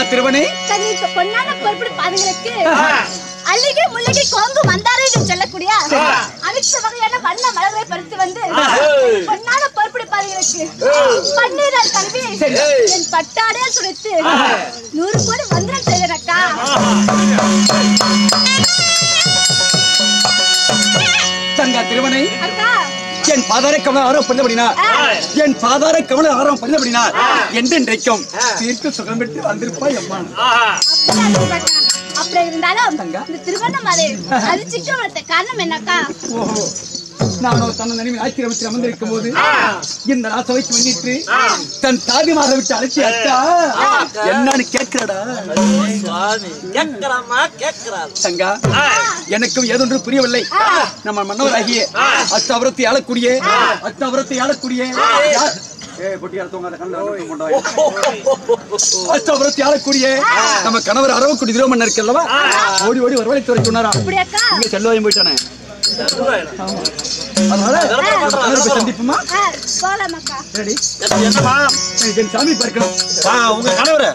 திருவனே பொன்னான பொறுப்பு பாதங்களுக்கு அல்லிகை முல்லைகை கோங்கு மந்தாரை என்று சொல்லக்கூடிய அனைத்து வகையான வண்ண மலர்களை பறித்து வந்து பொன்னான பொறுப்பு பாதங்களுக்கு பன்னீரால் கழுவி என் பட்டாடையால் துடைத்து 100 கோடி மந்திரம் செய்தனக்கா. தங்கா திருவனை அக்கா என் பாதாரை கமல ஆரம் பண்ணபடினார் என் பாதாரை கமல ஆரம் பண்ணபடினார் என்றென்றைக்கும் தீர்க்க சுகம் பெற்று வந்திருப்பாய் அம்மா. அப்படி இருந்தாலும் இந்த திருவண்ணாமலை அதிர்ச்சிக்கு வளர்த்த காரணம் என்னக்கா? ஓஹோ, நானோ தன்னை நினைவு ஆச்சரியத்தில் அமர்ந்திருக்கும் போது இந்த ராசவைக்கு முன்னிட்டு தன் தாதி மாத விட்டு அழைச்சி அக்கா என்னன்னு கேட்கிறடா. தங்கா எனக்கும் ஏதொன்று புரியவில்லை. நம்ம மன்னவராகிய அஷ்டாபுரத்தை ஆளக்கூடிய அஷ்டாபுரத்தை ஆளக்கூடிய நம்ம கணவர் அரவக்குடி திருமணம் இருக்கல்லவா, ஓடி ஓடி வரவழை துறை சொன்னாரா. இங்க செல்வாயும் போயிட்டானே, சந்திப்புமா சாமி பார்க்கணும். உங்க கணவர்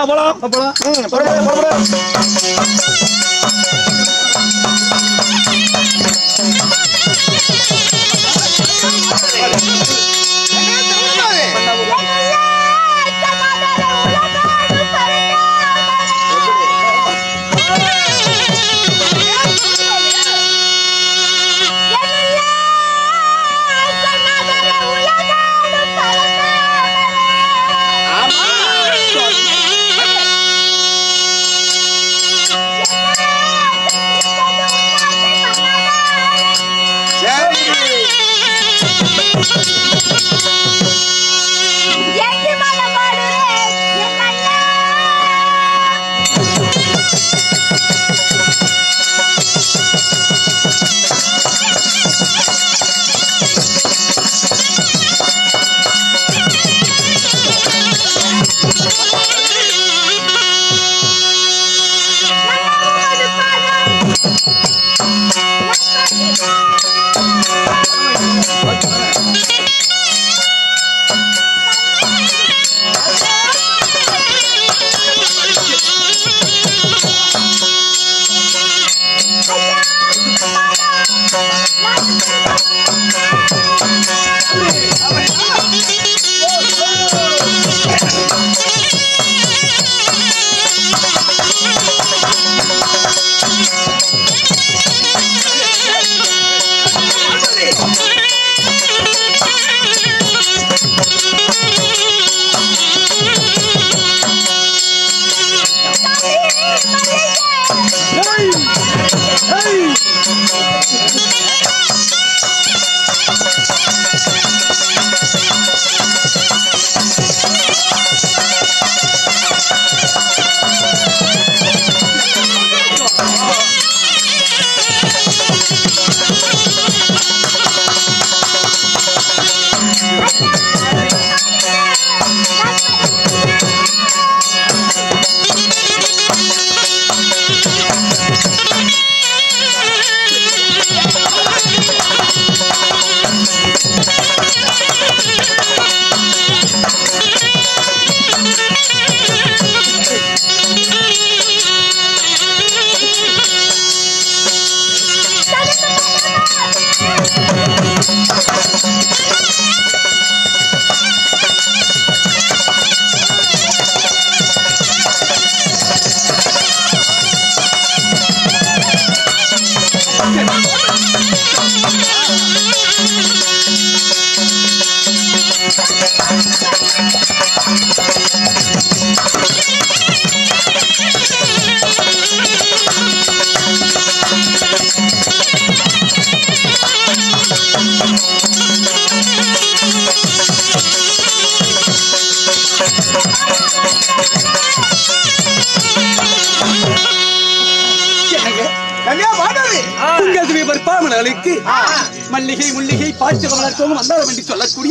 மல்லிகை முல்லிகை பாய்ச்ச வளர்த்தோம் மந்தாரம் என்று சொல்லக்கூடிய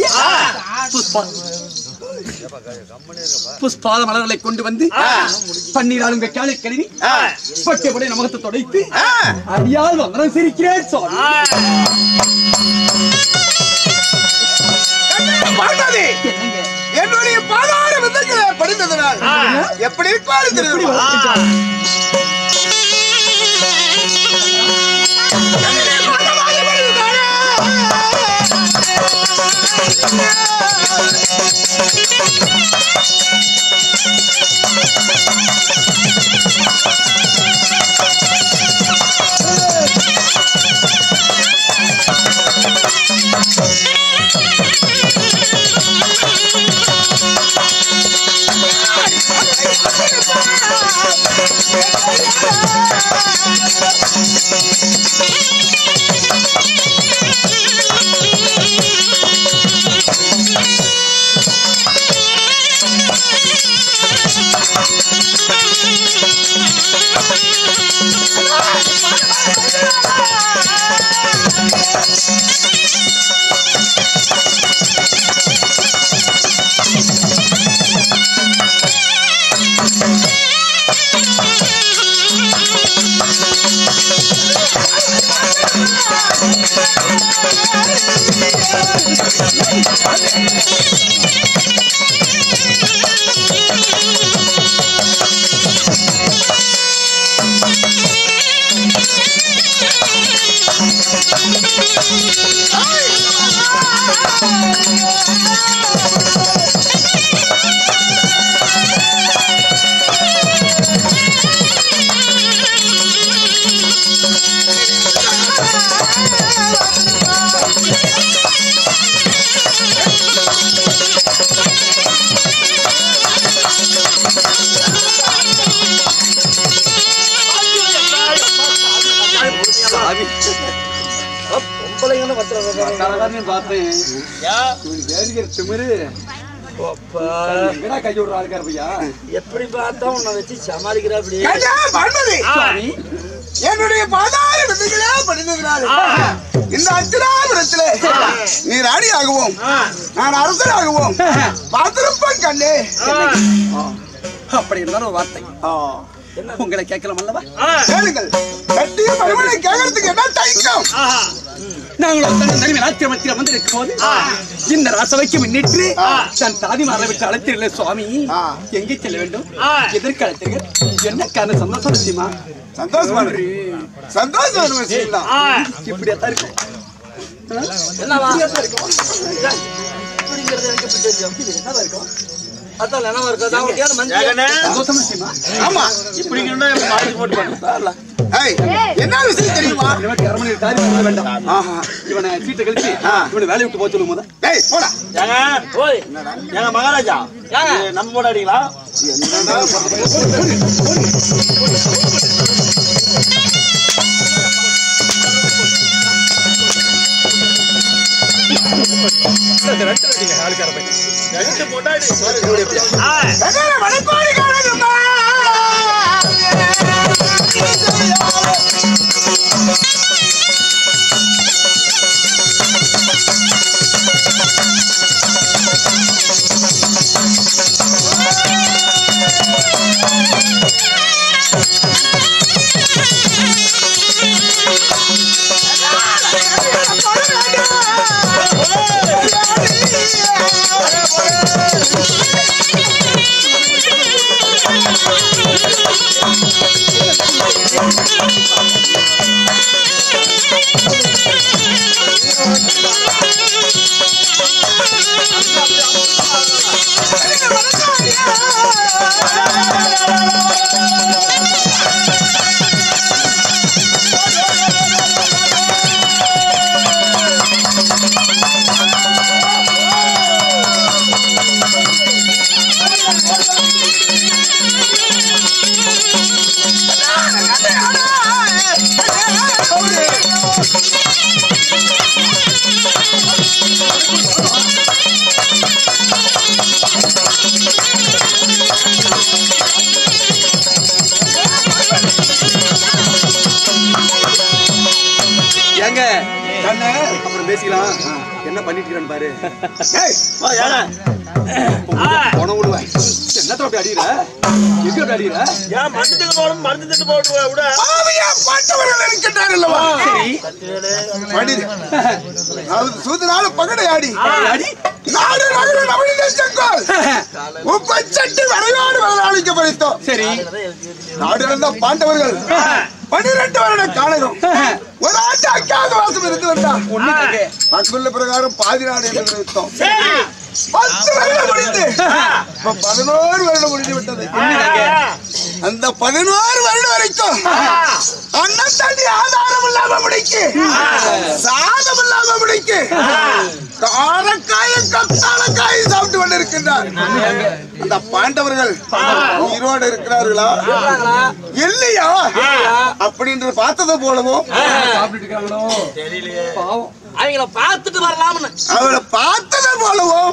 புஷ்பாத மலர்களை கொண்டு வந்து பன்னீரால் உங்க காலை கழுவி பட்டபடி நமகத்தை தொடைத்து அறியால் வந்தனம் சிரிக்கிறேன் என்னுடைய பாதார விதங்களை படித்ததனால் என்றால் எப்படி இருப்பாரு தெரியுமா? எப்படி பார்த்தா உன்னை வச்சு சமாளிக்கிறா அப்படி என்னுடைய பாதார விதைகளே படிந்ததினாலே இந்த அத்திராபுரத்திலே நீ ராணியாகவும் நான் அரசராகவும் பார்த்திருப்பேன் கண்ணே. அப்படி இருந்தாலும் ஒரு வார்த்தை உங்களை கேட்கலாம் அல்லவா? கேளுங்கள். கட்டிய மறுமனை கேட்கறதுக்கு என்ன தயக்கம்? நாங்களும் நாட்டியமத்தில் வந்திருக்கும் போது இந்த ராசவைக்கு முன்னிட்டு தன் தாதிமாரை விட்டு அழைத்தீர்களே சுவாமி, எங்கே செல்ல வேண்டும், எதற்கு அழைத்தீர்கள், என்ன காரணம்? சந்தோஷம் விஷயமா? சந்தோஷமான விஷயம் தான். இப்படியாத்தான் இருக்கும். என்னவா இருக்கும். இப்படிங்கிறது எனக்கு எப்படி தெரியும்? என்னவா இருக்கும்? அதான் என்னவா இருக்காது சந்தோஷம் விஷயமா? ஆமா. இப்படி போட்டு என்ன விஷயம் தெரியுமா? வேண்டாம். இவனை சீட்டை கழிச்சு இவனை வேலையை விட்டு போக சொல்லும் போது போடா. எங்க மகாராஜா நம்ம போடாடிங்களா? அப்புறம் பேசிக்கலாம். என்ன பண்ணிட்டு இருக்கான்னு பாரு. என்னத்த அப்படி அடிக்கிற? எங்க அப்படி அடிக்கிற? ஏன் மருந்து போடும் மருந்து திட்டு போட்டு விட சூத்தினாலும் பகடை ஆடி நாடு நகர நவீன செங்கோல் உப்பச்சட்டி வரையோடு வரலாளிக்க பறித்தோம். சரி, நாடு இருந்த பாண்டவர்கள் 12 வருட காலகம் ஒரு ஆண்டு அக்காத வாசம் இருந்து வந்தார். பசுள்ள பிரகாரம் பாதி நாடு என்று நிறுத்தோம். 10 வருடம் முடிந்து 11 வருடம் முடிந்து விட்டது. அந்த 11 வருடம் வரைக்கும் அண்ணன் தண்ணி ஆதாரம் இல்லாம முடிக்கு, சாதம் இல்லாம முடிக்கு, காரக்காயும் கத்தாலக்காயும் சாப்பிட்டு கொண்டு இருக்கின்றார். அந்த பாண்டவர்கள் உயிரோடு இருக்கிறார்களா இல்லையா அப்படின்ற பார்த்தது போலவும் அவங்கள பார்த்துட்டு வரலாம்னு அவளை பார்த்தது போலவும்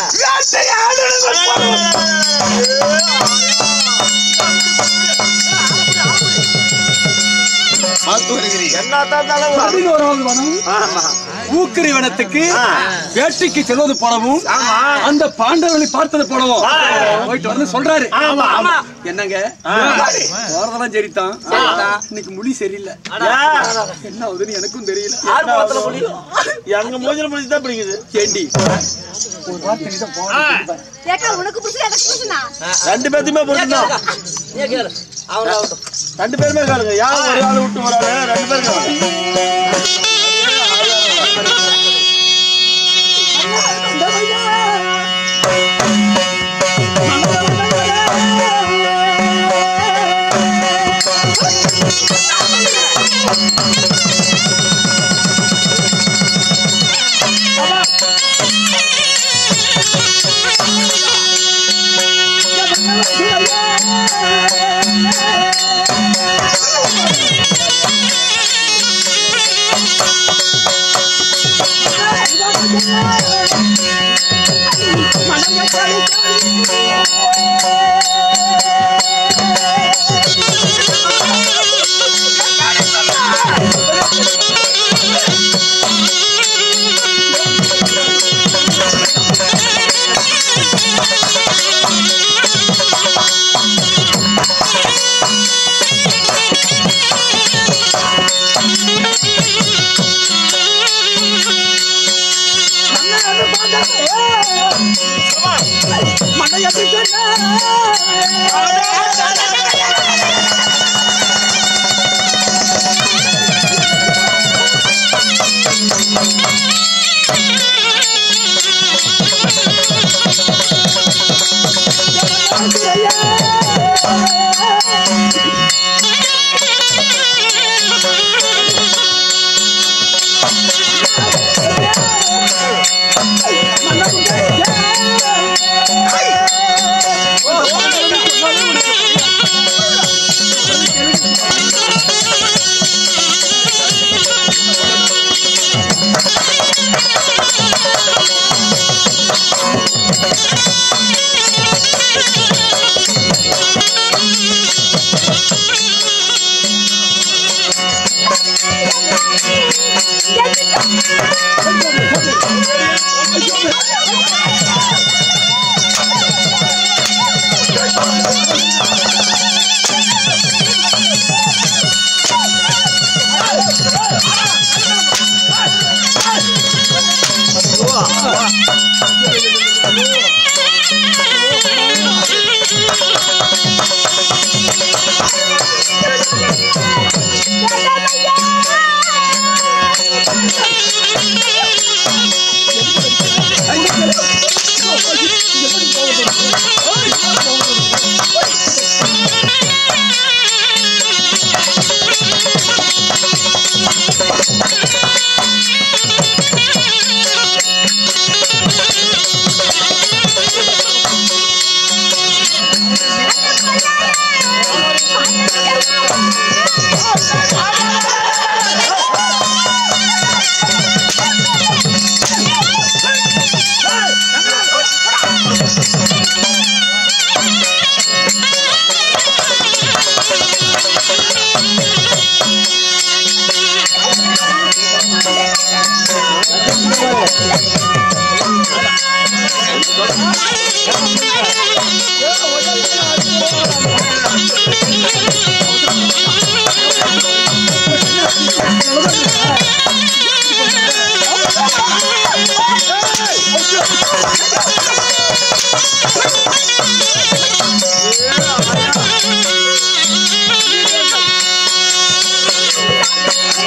ஊக்கரி வனத்துக்கு வேட்டைக்கு செல்வது போலவும் அந்த பாண்டவர்களை பார்த்தது போலவும் போயிட்டு வந்து சொல்றாரு. என்னங்க போறதெல்லாம் சரிதான், இன்னைக்கு முடி சரியில்லை, என்ன ஆகுதுன்னு எனக்கும் தெரியல. எங்க மூஞ்சில முடிச்சு தான் பிடிக்குது. ஏண்டி உனக்கு புடிச்சது எனக்கு புடிச்சனா? 2 பேருமே புரிஞ்சுதான். அவன் 2 பேருமே காலுங்க. யாரும் ஒரு ஆளு விட்டு வராங்க. 2 பேரும் காலுங்க.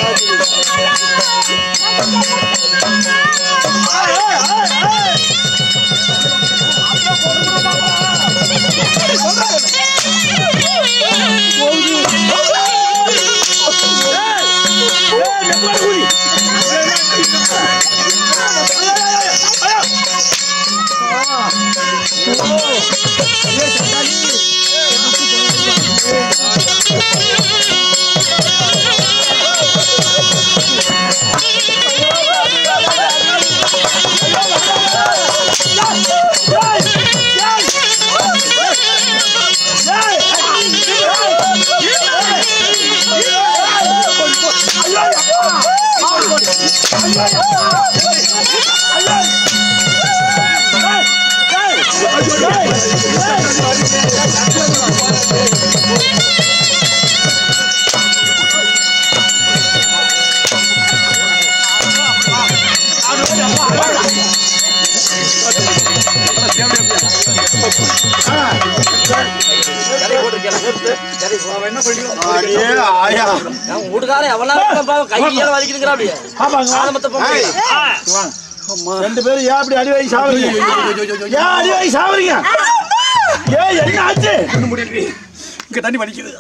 ரெண்டு பேரும் ஏன் அப்படி அடி வாங்கி சாவறீங்க? ஏன் அடி வாங்கி சாவறீங்க? ஏன் என்ன ஆச்சு? இங்க தண்ணி வலிக்குது.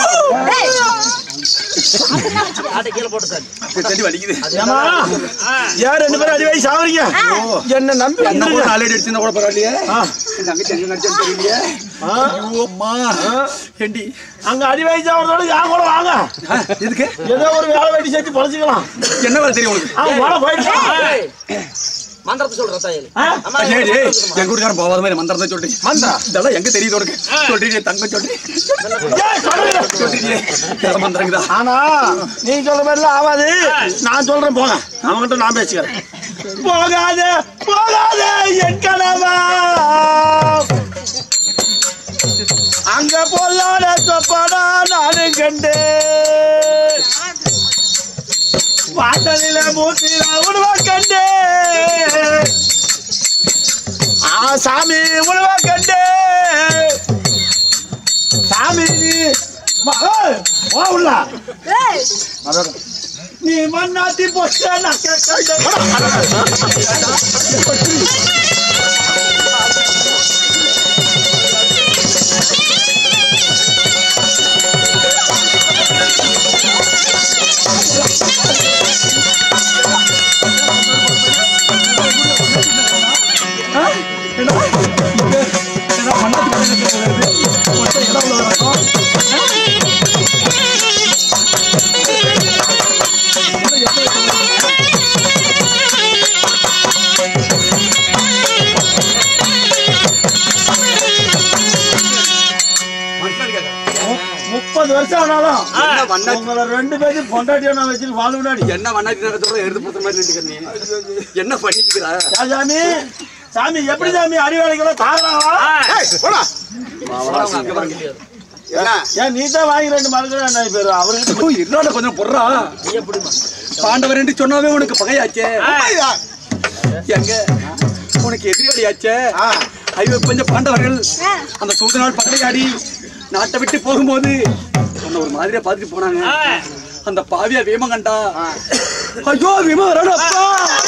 தண்ணி வலிக்குது. ஏன் ரெண்டு பேரும் அடி வாங்கி சாவறீங்க? என்ன நம்பி என்ன கூட நாளே அடிச்சுனா கூட பரவாயில்லையே. தங்கச்சி எங்க நடிச்சேன்னு தெரியலையே. ஐயோம்மா. ஏண்டி அங்க அடி வாங்கி சாவறதோட யார் கூட வாங்க. எதுக்கு? ஏதோ ஒரு வேலை வெட்டி சேர்த்து பொழைச்சிக்கலாம். என்ன வேலை தெரியும் உங்களுக்கு? வாழ போயிட்டு மந்திரத்தை சொல்ற தாயலி. எங்க ஊருக்காரன் போகாத மாதிரி மந்திரத்தை சொல்றீங்க. மந்திரம் இதெல்லாம் எங்க தெரியுது உனக்கு? சொல்றீங்க தங்க சொல்றீங்க மந்திரங்கதா. ஆனா நீங்க சொல்ற மாதிரி எல்லாம் ஆகாது. நான் சொல்றேன் போங்க. அவன்கிட்ட நான் பேசிக்கிறேன். போகாத போகாத என் கனவா அங்க பொல்லாத சொப்பனா நானும் கண்டு வாசலில மூத்தில உருவா கண்டு சாமி உருவா கண்டு சாமி உள்ள நீ மண்ணாத்தி போச்ச வருஷம் ஆனாலும் உங்களை ரெண்டு பேரும் பொண்டாட்டியா நான் வச்சு வாழ முன்னாடி என்ன வண்ணாட்டி நேரத்தோட எடுத்து போட்ட மாதிரி நின்றுக்கிறீங்க. என்ன பண்ணிக்கிறா சாமி? சாமி எப்படி சாமி அறிவாளிகளும் தாராளா? ஏன் நீ தான் வாங்கி ரெண்டு மரங்கள் பேரு அவருக்கு இன்னொன்னு கொஞ்சம் பொறா பாண்டவர் என்று சொன்னாவே உனக்கு பகையாச்சே. எங்க உனக்கு எதிராளியாச்சே. ஐயோ கொஞ்சம் பாண்டவர்கள் அந்த சூழ்ந்த நாள் பகையாடி நாட்டை விட்டு போகும்போது ஒரு மாதிரியா பாத்துட்டு போனாங்க. அந்த பாவியா வீம கண்டா ஐயோ வீம வரப்பா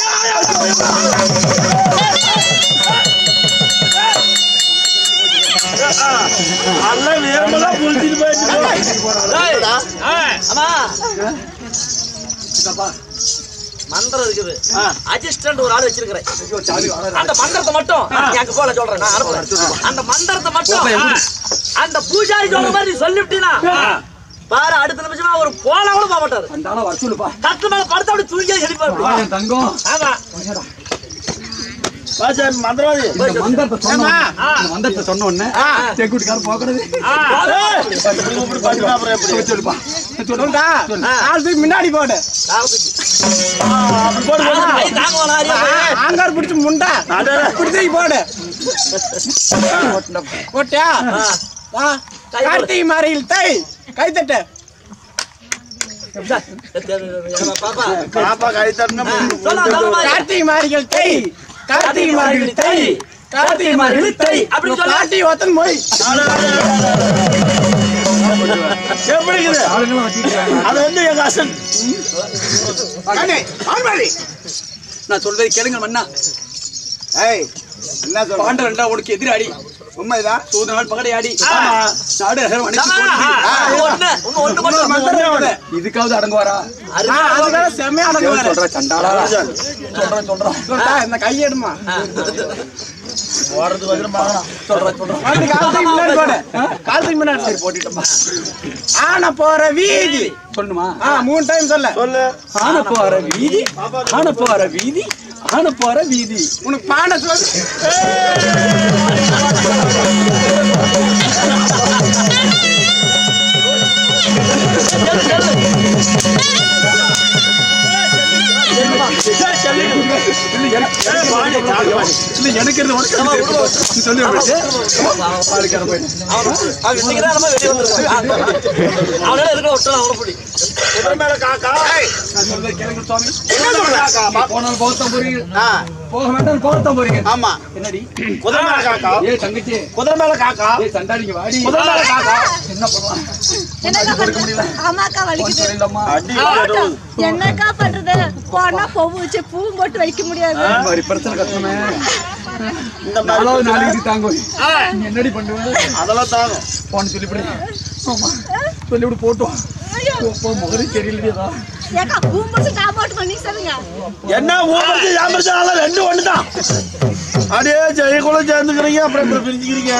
மந்திரம் இருக்குது. அசிஸ்டன்ட் ஒரு ஆள் வச்சிருக்கிறேன். அந்த மந்திரத்தை மட்டும் எனக்கு போல சொல்றேன். நான் அனுப்புறேன். அந்த மந்திரத்தை மட்டும் அந்த பூஜாரி சொல்ற மாதிரி சொல்லிவிட்டீனா பாரு அடுத்த நிமிஷமா ஒரு போல கூட போக மாட்டாரு. தட்டு மேல படுத்த அப்படி தூங்கி எழுப்பாரு தங்கம். ஆமா மந்திரத்தை சொன்ன உடனே செங்குட்டிக்காரன் போகிறது முன்னாடி போடு ஆங்கார் பிடிச்சு முண்டா பிடிச்சி போடு போட்டியா கார்த்திகை மாறையில் தை கைத்தட்ட கார்த்திகை மாறிகள் தை கார்த்திகை மாறிகள் தை கார்த்திகை மாறிகள் தை அப்படி சொல்லி ஒத்தன் போய் எப்படி இருக்குது ஆளுங்களும் வச்சிருக்காங்க. அது வந்து எங்க அசன் கண்ணே, ஆண்மணி. நான் சொல்வதை கேளுங்க மன்னா. ஏய், என்ன சொல்ற? பாண்டவன்டா உனக்கு எதிராடி உண்மைதான். சூது நாள் பகடையாடி நாடு நகரம் அணைச்சு போட்டு இதுக்காவது அடங்குவாரா? அதுக்காக செம்மையா அடங்குவாரு. சொல்ற சண்டாளா சொல்றேன் இந்த கையெடுமா போறதுக்கு வந்து பார்க்கலாம். சொல்றேன் காலத்துக்கு முன்னாடி சரி போட்டுட்டோமா. ஆன போற வீதி சொல்லுமா 3 டைம் சொல்லு ஆன போற வீதி ஆன போற வீதி ஆன போற வீதி உனக்கு பாட சொல்லு. எனக்கு சொல்லி போனால் போகத்தான் போறீங்க போக வேண்டாம் போகத்தான் போறீங்க. ஆமா. என்னடி குதிரை மேல காக்கா ஏ தங்கச்சி குதிரை மேல காக்கா சண்டாடிங்க வாடி குதிரை மேல காக்கா என்ன பண்ணலாம்? என்னக்கா பண்றது? ஆமாக்கா வலிக்குது. இல்லம்மா அடி என்னக்கா பண்றது? போனா பூவு வச்சு பூ போட்டு வைக்க முடியாது. இந்த மாதிரி பிரச்சனை கட்டணுமே. இந்த நாலாவது மாதிரி நாளைக்கு தாங்க நீ என்னடி பண்ணுவேன்? அதெல்லாம் தாங்க போன்னு சொல்லிவிடு. ஆமா சொல்லிவிடு போட்டோம். முகரி தெரியலையா? ஏக்கா பூ போட்டு நான் போட்டு பண்ணி சொல்லுங்க. என்ன ஊமர்ச்சி யாமர்ச்சி ரெண்டு ஒண்ணுதான். அப்படியே ஜெயகுல சேர்ந்துக்கிறீங்க அப்புறம் இப்ப பிரிஞ்சுக்கிறீங்க.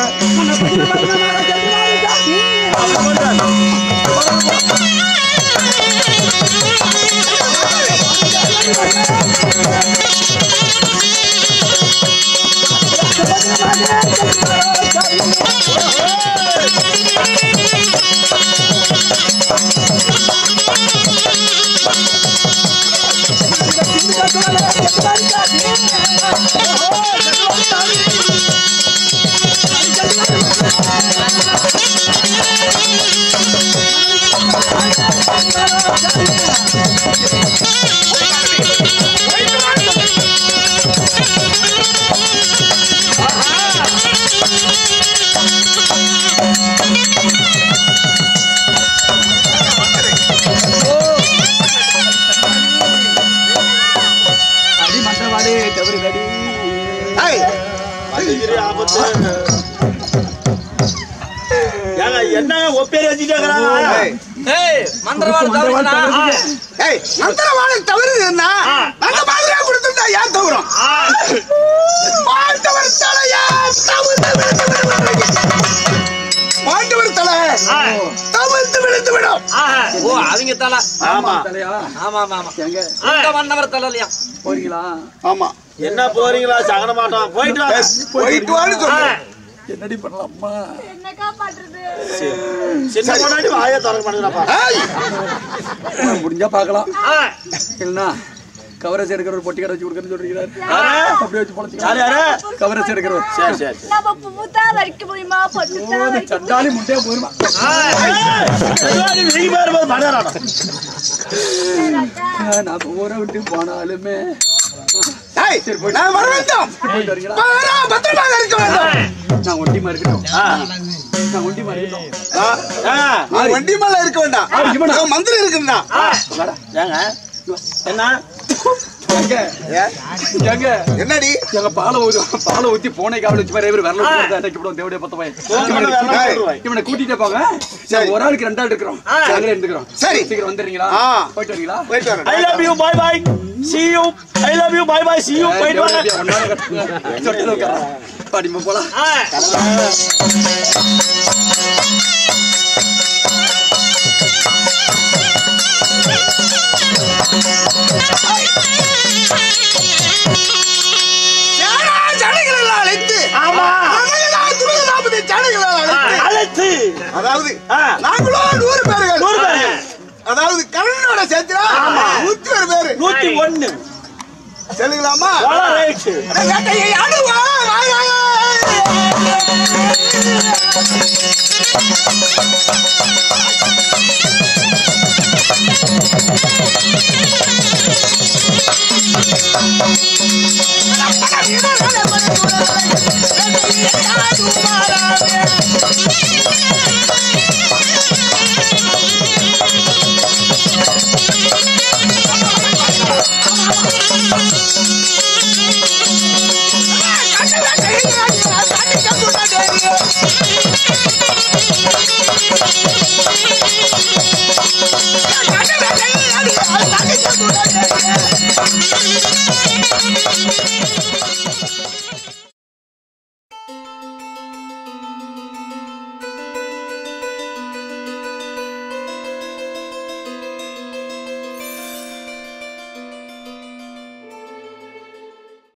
என்ன ஒப்பேரி வச்சுட்டாங்க? மந்திரவாளை தவறுதுன்னா அந்த மாதிரியா கொடுத்துட்டா ஏன் தவறும்? பாண்டவர் தலையா பாண்டவர் தலை தவிர்த்து விழுந்து விடும். ஓ அவங்க தலை. ஆமா தலையா ஆமா ஆமா ஆமா எங்க இந்த மன்னவர் தலை இல்லையா? போறீங்களா? ஆமா. என்ன போறீங்களா? சகன மாட்டோம் போயிட்டு வாங்க. போயிட்டு வான்னு சொல்றேன். என்னடி பண்ணலாமா? என்னக்கா பண்றது? சின்ன முன்னாடி வாயை திறக்க மாட்டேங்கிறாப்பா. முடிஞ்சா பாக்கலாம். இல்லைன்னா கவரேஜ் எடுக்கிற ஒரு பொட்டி கடை வச்சு கொடுக்கணும்னு சொல்றீங்க. அப்படியே வச்சு பொழைச்சு யாரு யாரு? கவரேஜ் எடுக்கிறோம். சரி சரி நம்ம பூத்தா வரைக்க முடியுமா? பொட்டுத்தா வரைக்க சண்டாளி முட்டையா போயிருமா? நீ பேர் போது மணியாராடம். நான் ஊரை விட்டு போனாலுமே நான் வர வேண்டும். போயிட்டு வரீங்களா? பத்திரமாக இருக்க வேண்டும். நான் ஒண்டிமா இருக்கட்டும். நான் ஒண்டிமா இருக்கட்டும். வண்டி மேல இருக்க வேண்டாம். மந்திரம் இருக்குன்னா ஏங்க என்ன எங்க? எங்க? என்னடி எங்க பாலை ஊத்தி போனை காவல் வச்சு மாதிரி வரல தேவையா பத்த பையன் இவனை கூட்டிட்டு போங்க. ஒரு ஆளுக்கு 2 ஆள் இருக்கிறோம். நாங்களே இருந்துக்கிறோம். சரி. சீக்கிரம் வந்துடுறீங்களா? போயிட்டு வரீங்களா? போயிட்டு வரேன். I love you bye bye see you I love you bye bye see you போயிட்டு வாங்க. பாடிமா போலாம். அதாவது நாங்களோ 100 பேர்கள். அதாவது கண்ணோட சேர்த்துனா 101 பேரு. 101 சொல்லுங்களாமா? வேட்டையை ஆடுவா. கட்டிக்க சொன்னதேவி